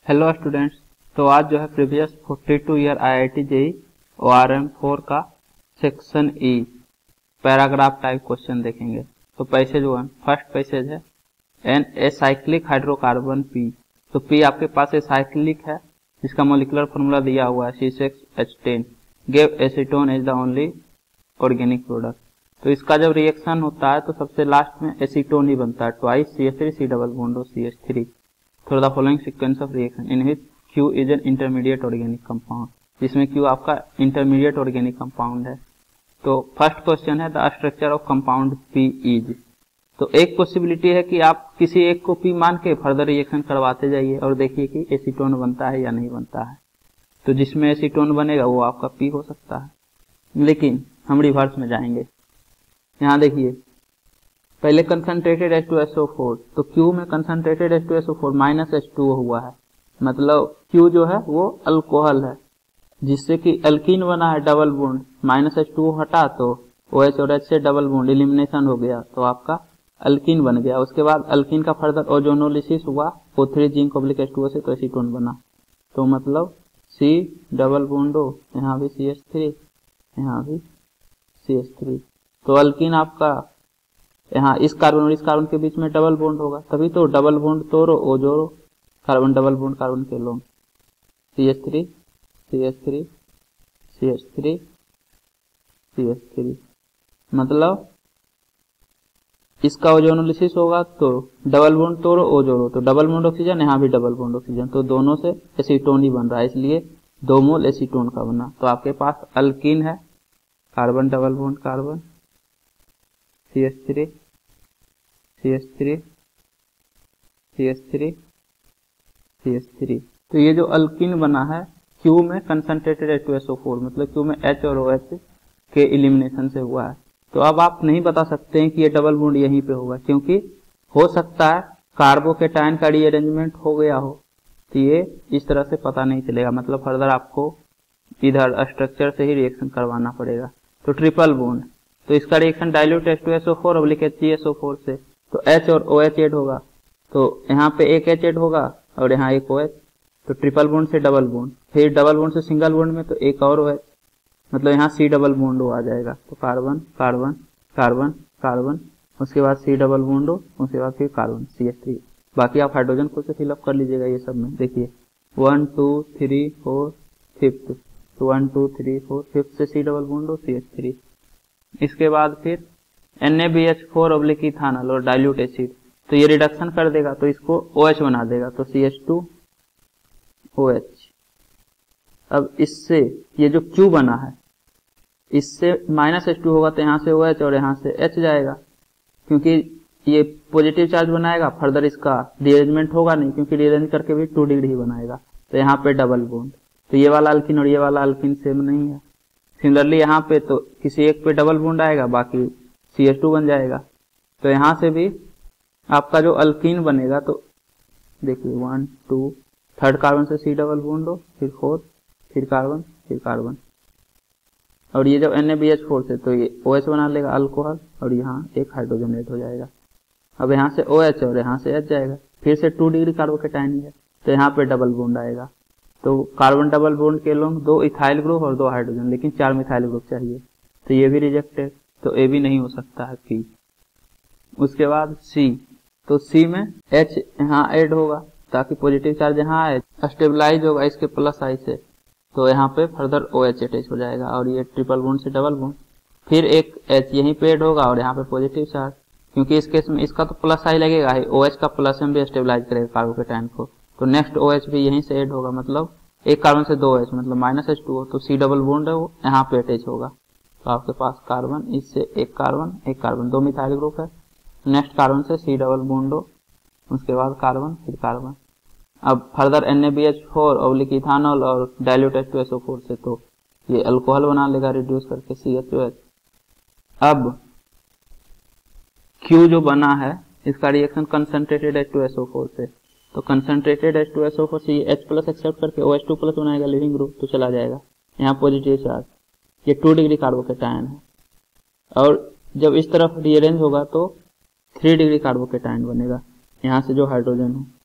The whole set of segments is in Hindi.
Hello students. तो आज जो है previous 42 year IIT JEE ORM 4 का section E paragraph type question देखेंगे। तो पैसेज 1 फर्स्ट पैसेज है एन एसाइक्लिक हाइड्रोकार्बन पी। तो पी आपके पास एसाइक्लिक है जिसका मोलिकुलर फॉर्मूला दिया हुआ है C6H10 give acetone is the only organic product. तो इसका जब रिएक्शन होता है तो सबसे लास्ट में एसीटोन ही बनता है, twice CH3 C double bond और CH3 through the following sequence of reaction in which Q is an intermediate organic compound, जिसमें Q आपका इंटरमीडिएट ऑर्गेनिक कंपाउंड है। तो फर्स्ट क्वेश्चन है the structure of compound P is. तो एक पॉसिबिलिटी है कि आप किसी एक को P मान के फर्दर रिएक्शन करवाते जाइए और देखिए कि एसीटोन बनता है या नहीं बनता है। तो जिसमें एसीटोन बनेगा वो आपका P हो सकता है, लेकिन हम रिवर्स में जाएंगे। यहाँ देखिए पहले कंसंट्रेटेड H2SO4, तो Q में कंसंट्रेटेड H2SO4 माइनस H2O हुआ है, मतलब Q जो है वो अल्कोहल है जिससे कि अल्कीन बना है डबल बॉन्ड, माइनस H2O हटा तो OH और H से डबल बॉन्ड एलिमिनेशन हो गया तो आपका अल्कीन बन गया। उसके बाद अल्कीन का फर्दर ओजोनोलिसिस हुआ O3 जिंक ऑब्लिक H2O से, तो एसीटोन बना। तो मतलब C डबल बॉन्ड O, यहाँ भी CH3 यहाँ भी CH3, तो अल्कीन आपका यहाँ इस कार्बन और इस कार्बन के बीच में डबल बॉन्ड होगा, तभी तो डबल बॉन्ड तोड़ो ओ जोड़ो, कार्बन डबल बॉन्ड कार्बन के लो CH3 CH3 CH3 CH3, मतलब इसका ओजोनोलिसिस होगा तो डबल बॉन्ड तोड़ो ओ जोड़ो, तो डबल बॉन्ड ऑक्सीजन, यहाँ भी डबल बॉन्ड ऑक्सीजन, तो दोनों से एसीटोन ही बन रहा है, इसलिए 2 मोल एसीटोन का बना। तो आपके पास अल्कीन है, carbon double bond carbon CH3 CH3 CH3 CH3। तो ये जो अल्कीन बना है Q में कंसंट्रेटेड H2SO4, मतलब Q में H और OH के एलिमिनेशन से हुआ है। तो अब आप नहीं बता सकते हैं कि ये डबल बॉन्ड यहीं पे होगा, क्योंकि हो सकता है कार्बोकेटायन का रीअरेंजमेंट हो गया हो, तो ये इस तरह से पता नहीं चलेगा, मतलब फर्दर आपको इधर स्ट्रक्चर से ही रिएक्शन करवाना पड़ेगा। तो ट्रिपल बॉन्ड, तो इसका reaction dilute H2SO4 oblique HCSO4 से, तो H और OH ऐड होगा, तो यहाँ पे एक H ऐड होगा और यहाँ एक OH, तो ट्रिपल बॉन्ड से डबल बॉन्ड, फिर डबल बॉन्ड से सिंगल बॉन्ड में तो एक और OH, मतलब यहाँ C डबल बॉन्ड O आ जाएगा। तो कार्बन कार्बन कार्बन कार्बन, उसके बाद C डबल बॉन्ड O, उसके बाद फिर कार्बन CH3। बाकी आप हाइड्रोजन को से फिलअप कर लीजिएगा ये सब में। देखिए 1 2 3 4 5th, तो 1 2 3 4 5th से C double bond O CH3। इसके बाद फिर NaBH4 ऑब्लिक इथानल और डाइल्यूट एसिड, तो ये रिडक्शन कर देगा तो इसको OH बना देगा, तो CH2OH। अब इससे ये जो Q बना है इससे माइनस H2 होगा तो यहाँ से OH और यहाँ से H जाएगा, क्योंकि ये पॉजिटिव चार्ज बनाएगा, फर्दर इसका रीअरेंजमेंट होगा नहीं, क्योंकि रीअरेंज करके भी 2 डिग्री ही बनाएगा। तो यहाँ पे डबल बॉन्ड, तो ये वाला अल्कीन और ये वाला अल्कीन सेम नहीं है। सिमिलरली यहाँ पे तो किसी एक पे डबल बॉन्ड आएगा, बाकी CH2 बन जाएगा। तो यहाँ से भी आपका जो अल्कीन बनेगा, तो देखिए 1 2 थर्ड कार्बन से C डबल बॉन्ड हो, फिर 4 फिर कार्बन, और ये जब NaBH4 से तो ये OH बना लेगा अल्कोहल, और यहाँ एक हाइड्रोजन ऐड हो जाएगा। अब यहाँ से OH और यहाँ से H जाएगा, फिर से 2 डिग्री कार्बोकेटायन है, तो यहाँ पे डबल बॉन्ड आएगा। तो कार्बन डबल बॉन्ड के लोग 2 इथाइल ग्रुप और 2 हाइड्रोजन, लेकिन 4 मिथाइल ग्रुप चाहिए, तो ये भी रिजेक्टेड, तो ए भी नहीं हो सकता है P। उसके बाद C, तो C में H यहाँ ऐड होगा ताकि पॉजिटिव चार्ज यहाँ आए, स्टेबलाइज होगा इसके प्लस आई से, तो यहाँ पे फर्दर OH अटैच हो जाएगा, और ये ट्रिपल बॉन्ड से डबल बॉन्ड, फिर एक H यहीं पे ऐड होगा और यहाँ पे पॉजिटिव चार्ज, क्योंकि इस केस में इसका तो प्लस आई लगेगा ही, OH का प्लस M भी स्टेबलाइज करेगा कार्बोकेटायन को, तो नेक्स्ट OH भी यहीं से ऐड होगा, मतलब एक कार्बन से 2 OH, मतलब माइनस H2O, तो C डबल बॉन्ड है वो यहाँ पे अटैच होगा। तो आपके पास कार्बन, इससे एक कार्बन 2 मिथाइल ग्रुप है, नेक्स्ट कार्बन से C डबल बॉन्ड हो, उसके बाद कार्बन फिर कार्बन। अब फर्दर NaBH4 ऑब्लिक इथानॉल और डाइल्यूट H2SO4 से तो ये अल्कोहल बना लेगा रिड्यूस करके CH2H। अब Q जो बना है इसका रिएक्शन कंसंट्रेटेड H2SO4 से, तो कंसंट्रेटेड H2SO4 से H प्लस एक्सेप्ट करके OH2 प्लस बनाएगा लीविंग ग्रुप, तो चला जाएगा यहाँ पॉजिटिव चार्ज, ये 2 डिग्री कार्बोकेटायन है, और जब इस तरफ रीअरेंज होगा तो 3 डिग्री कार्बोकेटायन बनेगा, यहाँ से जो हाइड्रोजन हो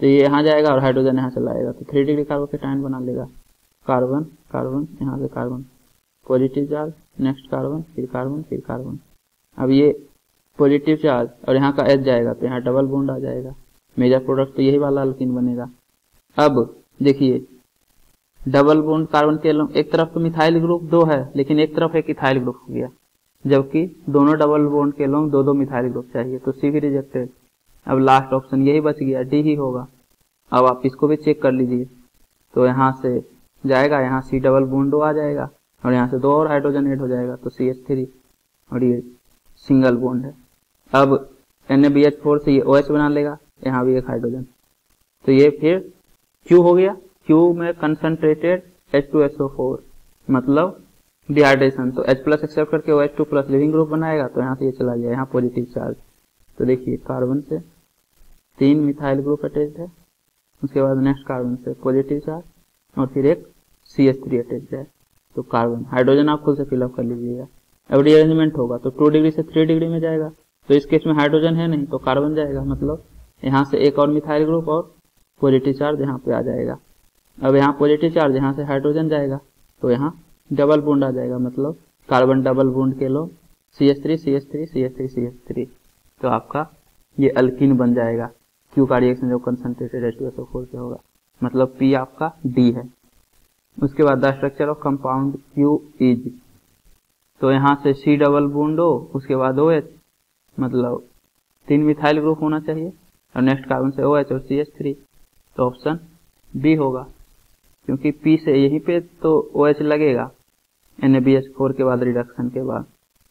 तो ये यहाँ जाएगा और हाइड्रोजन यहाँ चला आएगा, तो 3 डिग्री कार्बोकेटायन बना लेगा। कार्बन कार्बन, यहाँ से carbon, positive charge, next carbon, फिर कार्बन, फिर कार्बन। अब ये पॉजिटिव चार्ज और यहाँ का H जाएगा तो यहाँ डबल बॉन्ड आ जाएगा। मेजर प्रोडक्ट तो यही वाला अल्कीन बनेगा। अब देखिए डबल बॉन्ड कार्बन के एक तरफ तो मिथाइल ग्रुप 2 है, लेकिन एक तरफ एक इथाइल ग्रुप हो गया, जबकि दोनों डबल बॉन्ड के लोग 2-2 मिथाइल ग्रुप चाहिए, तो सी भी रिजेक्टेड। अब लास्ट ऑप्शन यही बच गया, डी ही होगा। अब आप इसको भी चेक कर लीजिए, तो यहाँ से जाएगा, यहाँ सी डबल बॉन्ड आ जाएगा और यहाँ से 2 और हाइड्रोजन ऐड हो जाएगा, तो CH3 और ये सिंगल बॉन्ड है। अब NaBH4 से ये OH बना लेगा, यहाँ भी एक हाइड्रोजन, तो ये फिर Q हो गया। Q में कंसंट्रेटेड H2SO4 मतलब डिहाइड्रेशन, तो H+ एक्सेप्ट करके OH2+ लिविंग ग्रुप बनाएगा, तो यहाँ से ये चला गया, यहाँ पॉजिटिव चार्ज। तो देखिए कार्बन से 3 मिथाइल ग्रुप अटैच्ड है, उसके बाद नेक्स्ट कार्बन से पॉजिटिव चार्ज और फिर एक CH3 अटैच्ड है, तो कार्बन। हाइड्रोजन आप खुद से फिलअप कर लीजिएगा। अब रीअरेंजमेंट होगा तो 2 डिग्री से 3 डिग्री में जाएगा, तो इस केस में हाइड्रोजन है नहीं तो कार्बन जाएगा, मतलब यहाँ से एक और मिथाइल ग्रुप और पॉजिटिव चार्ज यहाँ पे आ जाएगा। अब यहाँ पॉजिटिव चार्ज, यहाँ से हाइड्रोजन जाएगा तो यहाँ डबल बॉन्ड आ जाएगा, मतलब कार्बन डबल बॉन्ड के लो CH3 CH3 CH3 CH3, तो आपका ये अल्कीन बन जाएगा। Q का रिएक्शन जो कंसंट्रेटेड H2SO4 से होगा, मतलब P आपका D है। उसके बाद the structure of compound Q is, तो यहाँ से C डबल बॉन्ड O, उसके बाद OH, मतलब 3 मिथाइल ग्रुप होना चाहिए और नेक्स्ट कार्बन से OH और CH3, तो ऑप्शन बी होगा, क्योंकि P से यहीं पे तो OH लगेगा NaBH4 के बाद रिडक्शन के बाद,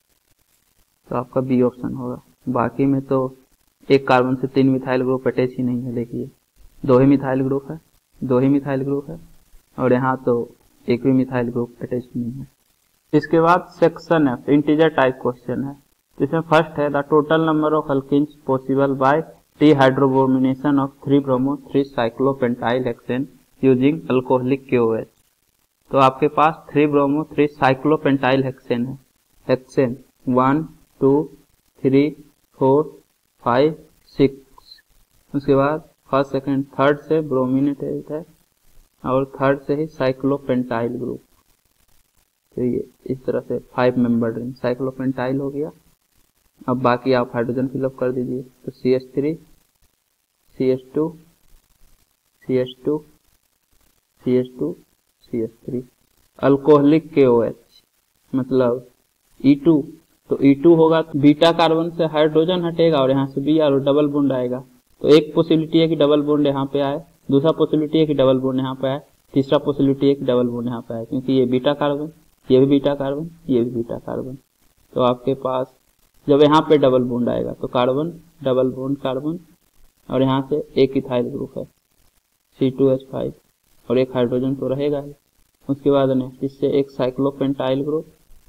तो आपका बी ऑप्शन होगा। बाकी में तो एक कार्बन से 3 मिथाइल ग्रुप अटैच ही नहीं है, देखिए 2 ही मिथाइल ग्रुप है, 2 ही मिथाइल ग्रुप है और यहाँ तो एक भी मिथाइल ग्रुप अटैच नहीं है। इसके बाद section F integer type question है, इसमें फर्स्ट है the total number of alkenes possible by dehydrobromination of 3 bromo 3 cyclopentyl hexane using alcoholic KOH। तो आपके पास 3 ब्रोमो 3 साइक्लोपेंटाइल हेक्सेन है, हेक्सेन 1 2 3 4 5 6, उसके बाद फर्स्ट सेकंड थर्ड से ब्रोमिनेटेड है और थर्ड से ही साइक्लोपेंटाइल ग्रुप, तो ये इस तरह से 5 मेंबर्ड रिंग साइक्लोपेंटाइल हो गया। अब बाकी आप हाइड्रोजन फिलअप कर दीजिए, तो CH3 CH2 CH2 CH2 CH3 alcoholic KOH मतलब E2, तो E2 होगा तो बीटा कार्बन से हाइड्रोजन हटेगा और यहाँ से Br और डबल बॉन्ड आएगा, तो एक पॉसिबिलिटी है कि डबल बॉन्ड यहाँ पे आए, दूसरा पॉसिबिलिटी है कि डबल बॉन्ड यहाँ पे आए, तीसरा पॉसिबिलिटी है कि डबल बॉन्ड यहाँ पे आए, क्योंकि ये बीटा कार्बन, ये भी बीटा कार्बन, ये भी बीटा कार्बन। तो आपके पास जब यहाँ पे डबल बॉन्ड आएगा तो कार्बन डबल बॉन्ड कार्बन और यहाँ से एक इथाइल ग्रुप है C2H5 और एक हाइड्रोजन तो रहेगा ही। उसके बाद नेक्स्ट इससे एक साइक्लोपेंटाइल ग्रुप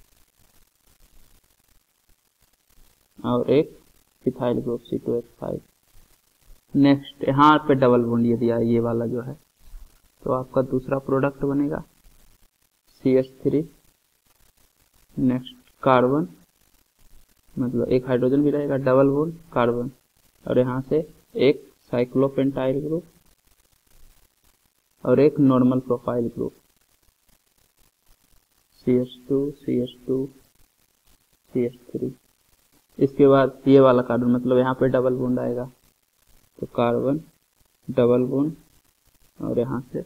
और एक इथाइल ग्रुप C2H5। नेक्स्ट यहाँ पे डबल बॉन्ड ये दिया, ये वाला जो है, तो आपका दूसरा प्रोडक्ट बनेगा CH3, नेक्स्ट कार्बन, मतलब एक हाइड्रोजन भी रहेगा, डबल बॉन्ड कार्बन और यहाँ से एक साइक्लोपेंटाइल ग्रुप और एक normal profile group CH2 CH2 CH3। इसके बाद ये वाला कार्बन, मतलब यहाँ पे डबल बॉन्ड आएगा, तो कार्बन डबल बॉन्ड और यहाँ से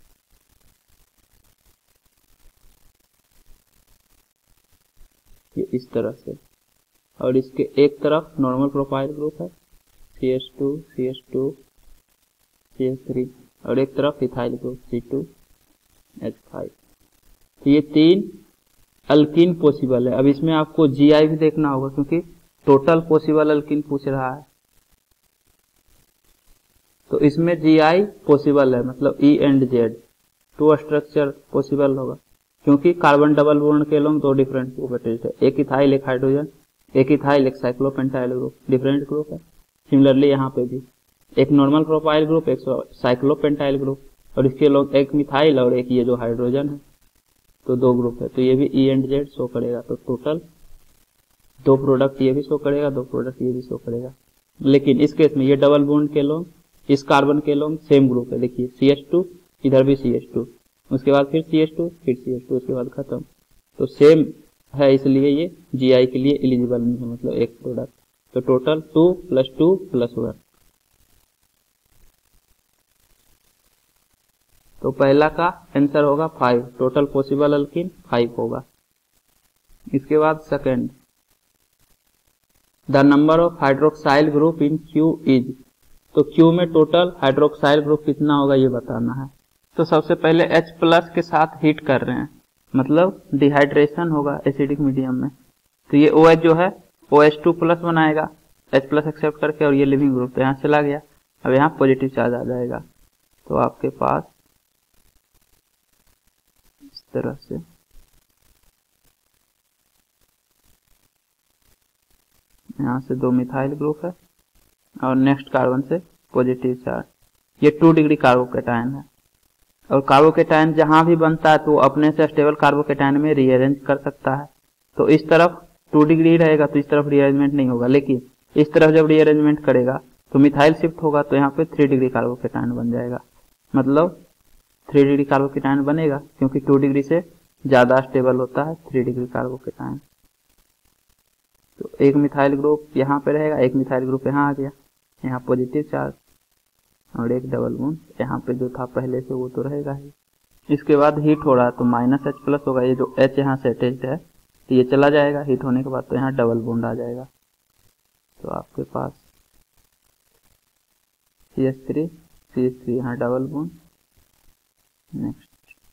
ये इस तरह से, और इसके एक तरफ नॉर्मल प्रोफाइल ग्रुप है CH2 CH2 CH3 और एक तरफ इथाइल ग्रुप C2H5। तो ये 3 अल्कीन पॉसिबल है। अब इसमें आपको GI भी देखना होगा, क्योंकि टोटल पॉसिबल अल्कीन पूछ रहा है, तो इसमें GI पॉसिबल है, मतलब E and Z 2 structure possible होगा, क्योंकि कार्बन डबल बॉन्ड के लोग 2 डिफरेंट ग्रुप अटैच्ड है, एक इथाइल एक हाइड्रोजन, एक इथाइल एक साइक्लोपेंटाइल ग्रुप, डिफरेंट ग्रुप है। सिमिलरली यहाँ पे भी एक नॉर्मल प्रोफाइल ग्रुप एक साइक्लोपेंटाइल ग्रुप और इसके लोग एक मिथाइल और एक ये जो हाइड्रोजन है, तो 2 ग्रुप है, तो ये भी E एंड Z शो करेगा, तो टोटल 2 प्रोडक्ट ये भी शो करेगा, 2 प्रोडक्ट ये भी शो करेगा। लेकिन इस केस में ये डबल बॉन्ड के लोग इस कार्बन के लोग सेम ग्रुप है, देखिए CH2, इधर भी CH2, उसके बाद फिर CH2, फिर CH2, उसके बाद खत्म। तो सेम है इसलिए ये GI के लिए एलिजिबल नहीं है, मतलब एक प्रोडक्ट। तो टोटल 2 + 2 + 1। तो पहला का आंसर होगा 5, टोटल पॉसिबल अल्किन 5 होगा। इसके बाद second, the number of hydroxyl group in Q is. तो Q में टोटल हाइड्रोक्साइल ग्रुप कितना होगा ये बताना है। तो सबसे पहले H+ के साथ हीट कर रहे हैं, मतलब डिहाइड्रेशन होगा एसिडिक मीडियम में। तो ये OH जो है OH2+ बनाएगा H+ एक्सेप्ट करके, और ये लिविंग ग्रुप तो यहाँ चला गया। अब यहाँ पॉजिटिव चार्ज आ जाएगा, तो आपके पास इस तरह से यहाँ से 2 मिथाइल ग्रुप है और नेक्स्ट कार्बन से पॉजिटिव चार्ज। ये 2 डिग्री कार्बोकेटायन है, और कार्बोकेटायन जहां भी बनता है तो अपने से स्टेबल कार्बोकेटायन में रीअरेंज कर सकता है। तो इस तरफ 2 डिग्री रहेगा तो इस तरफ रीअरेंजमेंट नहीं होगा, लेकिन इस तरफ जब रीअरेंजमेंट करेगा तो मिथाइल शिफ्ट होगा, तो यहाँ पे 3 डिग्री कार्बोकेटायन बन जाएगा। मतलब 3 डिग्री कार्बोकेटायन बनेगा, क्योंकि 2 डिग्री से ज्यादा स्टेबल होता है 3 डिग्री कार्बोकेटायन। तो एक मिथाइल ग्रुप यहाँ पे रहेगा, एक मिथाइल ग्रुप यहाँ आ गया, यहाँ पॉजिटिव चार्ज, और एक डबल बॉन्ड यहाँ पे जो था पहले से वो तो रहेगा ही। इसके बाद हीट हो रहा है तो -H+ होगा, ये जो H यहाँ से अटैच्ड है तो ये चला जाएगा हीट होने के बाद, तो यहाँ डबल बॉन्ड आ जाएगा। तो आपके पास CH3 CH3 यहाँ डबल बॉन्ड, नेक्स्ट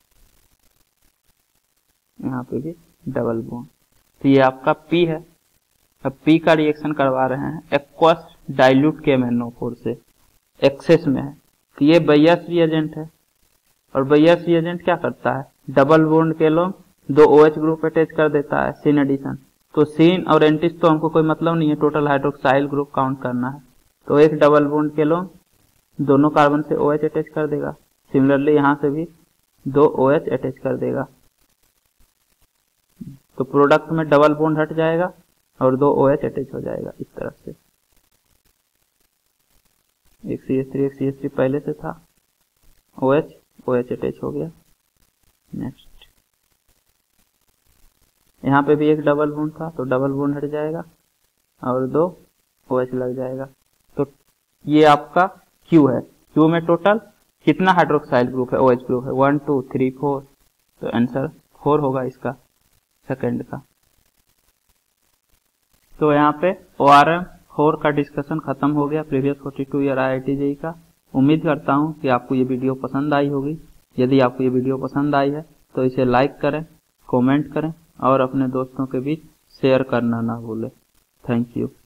यहाँ पे भी डबल बॉन्ड। तो ये आपका P है। अब P का रिएक्शन करवा रहे हैं एक्वस डाइल्यूट के MnO4 से, एक्सेस में है। तो ये बैयस रिएजेंट है, और बैयस रिएजेंट क्या करता है, डबल बॉन्ड के लोग 2 OH ग्रुप अटैच कर देता है सिन एडिशन। तो सिन और एंटिस तो हमको कोई मतलब नहीं है, टोटल हाइड्रोक्साइल ग्रुप काउंट करना है। तो एक डबल बॉन्ड के लोग दोनों कार्बन से OH अटैच कर देगा, सिमिलरली यहाँ से भी 2 OH अटैच कर देगा। तो प्रोडक्ट में डबल बॉन्ड हट जाएगा और 2 OH अटैच हो जाएगा इस तरह से। एक CH3 पहले से था, OH अटैच हो गया। नेक्स्ट यहाँ पे भी एक डबल बॉन्ड था, तो डबल बॉन्ड हट जाएगा और 2 OH लग जाएगा। तो ये आपका Q है। Q में टोटल कितना हाइड्रोक्साइल ग्रुप है, OH ग्रुप है 1 2 3 4। तो आंसर 4 होगा इसका सेकंड का। तो यहाँ पे ORM4 का डिस्कशन खत्म हो गया, प्रीवियस 42 ईयर IIT JEE का। उम्मीद करता हूँ कि आपको ये वीडियो पसंद आई होगी। यदि आपको ये वीडियो पसंद आई है तो इसे लाइक करें, कमेंट करें और अपने दोस्तों के बीच शेयर करना ना भूलें। Thank you.